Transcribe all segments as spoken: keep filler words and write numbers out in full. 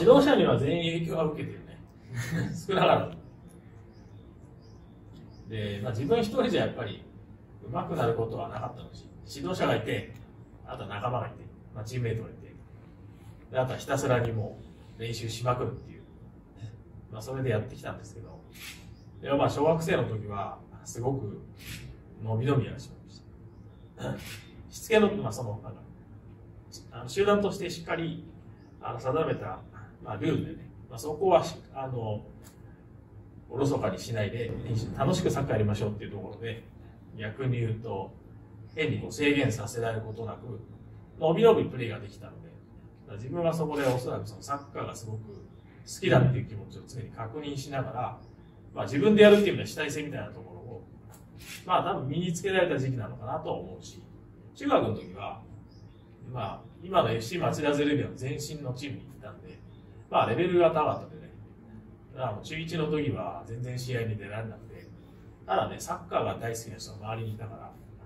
指導者には全員影響が受けてるね。少なからず。で、まあ、自分一人じゃやっぱり上手くなることはなかったのし、指導者がいて、あとは仲間がいて、まあ、チームメイトがいて、であとはひたすらにもう練習しまくるっていう、まあ、それでやってきたんですけど、でまあ小学生の時はすごく伸び伸びやらしました。しつけの、まあ、そのなんかあの集団としてしっかりあの定めた、まあ、ルールでね、まあ、そこはあのおろそかにしないで楽しくサッカーやりましょうっていうところで、逆に言うと変にこう制限させられることなく伸び伸びプレーができたので、自分はそこでおそらくそのサッカーがすごく好きだっていう気持ちを常に確認しながら、まあ、自分でやるっていう意味では主体性みたいなところをまあ多分身につけられた時期なのかなと思うし、中学の時はまあ今の エフシー 町田ゼルビアの前身のチームに行ったんで、まあレベルが高かったんでね、だから中いちの時は全然試合に出られなくて、ただねサッカーが大好きな人が周りにいたから、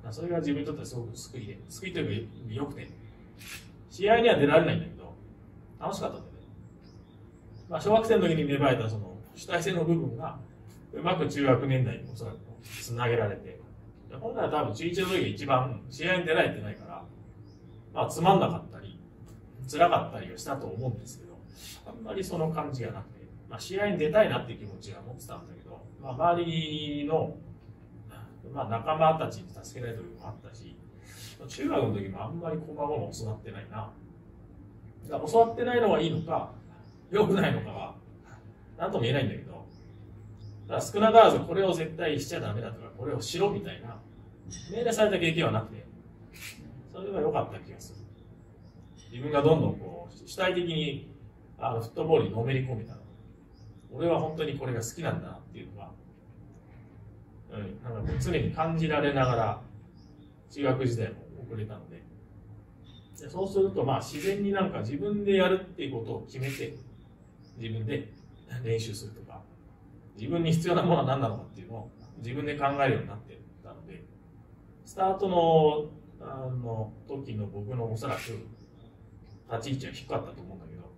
それが自分にとってはすごく救いで、救いというか良くて、試合には出られないんだけど楽しかったんだよね。まあ小学生の時に芽生えたその主体性の部分がうまく中学年代におそらくつなげられて、本来は多分中いちの時が一番試合に出られてないから、まあつまんなかったり辛かったりはしたと思うんですけど、あんまりその感じがなくて、まあ、試合に出たいなっていう気持ちが持ってたんだけど、まあ、周りの、まあ、仲間たちに助けられる時もあったし、中学の時もあんまりこんなものを教わってないな。だから教わってないのはいいのか良くないのかは何とも言えないんだけど、だから少なからずこれを絶対しちゃダメだとかこれをしろみたいな命令された経験はなくて、それは良かった気がする。自分がどんどんこう主体的にあのフットボールにのめり込めたの。俺は本当にこれが好きなんだなっていうのが、うん、なんか常に感じられながら中学時代も送れたので、でそうするとまあ自然になんか自分でやるっていうことを決めて自分で練習するとか、自分に必要なものは何なのかっていうのを自分で考えるようになってたので、スタートのあの時の僕のおそらく立ち位置は低かったと思うんだけど、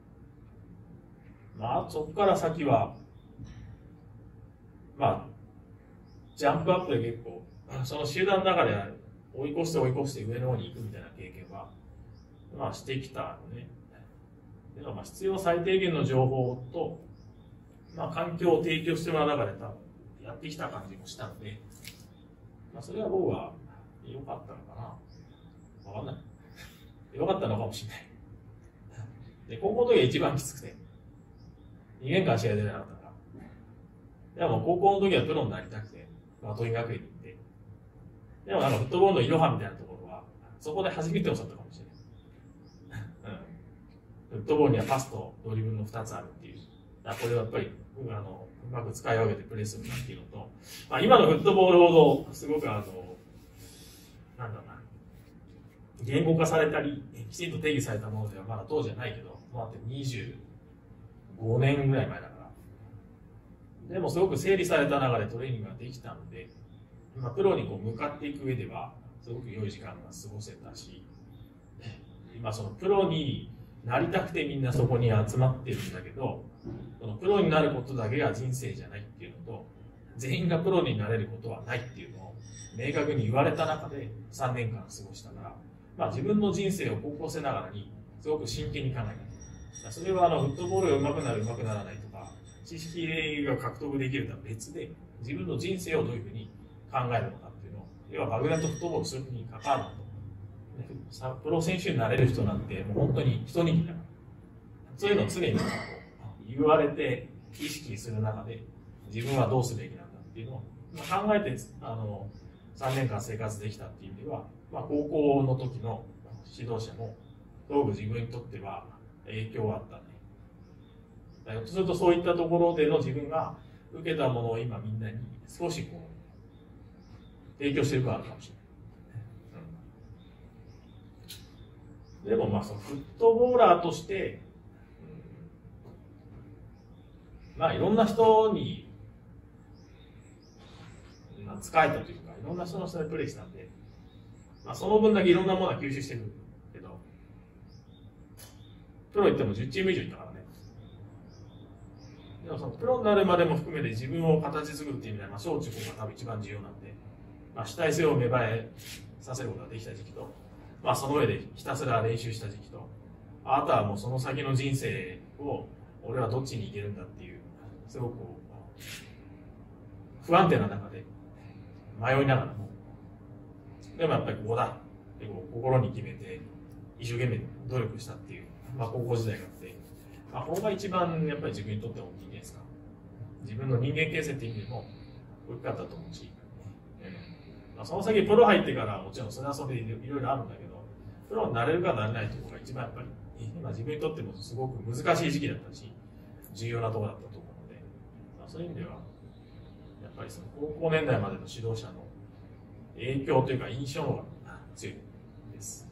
まあそこから先はまあジャンプアップで結構その集団の中で追い越して追い越して上の方に行くみたいな経験はまあしてきたのね。でもまあ必要最低限の情報と、まあ、環境を提供してもらう中で多分やってきた感じもしたので、まあ、それは僕は良かったのかな、わかんない。良かったのかもしれない。で高校の時が一番きつくてにねんかん試合出なかったから、でも高校の時はプロになりたくてまあ桐蔭学園に行って、でもなんかフットボールのいろはみたいなところはそこで初めて教わったかもしれない、うん、フットボールにはパスとドリブルのふたつあるっていう、だこれはやっぱりあのうまく使い分けてプレーするんだっていうのと、まあ、今のフットボールほどすごくあのなんだろうな、言語化されたりきちんと定義されたものではまだ当時はないけど、まあ、にじゅうごねんぐらい前だから、でもすごく整理された中でトレーニングができたので、まあ、プロにこう向かっていく上ではすごく良い時間が過ごせたし、今そのプロになりたくてみんなそこに集まってるんだけど、そのプロになることだけが人生じゃないっていうのと、全員がプロになれることはないっていうのを明確に言われた中でさんねんかん過ごしたから、まあ、自分の人生を高校生ながらにすごく真剣に考えた。それはあのフットボールが上手くなる上手くならないとか知識が獲得できるとは別で、自分の人生をどういうふうに考えるのかっていうのを、要は爆弾とフットボールするに関わるのと、プロ選手になれる人なんてもう本当に一握りだから、そういうのを常にこう言われて意識する中で自分はどうすべきなんだっていうのを考えてあのさんねんかん生活できたっていう意味では、まあ、高校の時の指導者もすごく自分にとっては影響はあったね。ひょっとするとそういったところでの自分が受けたものを今みんなに少しこう提供してるからあるかもしれない。でもまあそのフットボーラーとして、うん、まあいろんな人に、まあ、使えたというかいろんな人の下でプレーしたんで、まあ、その分だけいろんなものは吸収してるけど、プロ行ってもじゅうチーム以上いったからね。 でもそのプロになるまでも含めて自分を形作るっていう意味では、まあ、小中高が多分一番重要なんで、まあ、主体性を芽生えさせることができた時期と、まあ、その上でひたすら練習した時期と、あとはもうその先の人生を俺はどっちに行けるんだっていう、すごく不安定な中で迷いながらも、でもやっぱりここだってこう心に決めて一生懸命努力したっていう、まあ、高校時代があって、まあ、ここが一番やっぱり自分にとって大きいんじゃないですか。自分の人間形成っていう意味でも大きかったと思うし、うんまあ、その先プロ入ってからもちろんそれはそれでいろいろあるんだけど、プロになれるかなれないところが一番やっぱり今自分にとってもすごく難しい時期だったし、重要なところだったと思うので、まあ、そういう意味ではやっぱりその高校年代までの指導者の影響というか印象の方が強いです。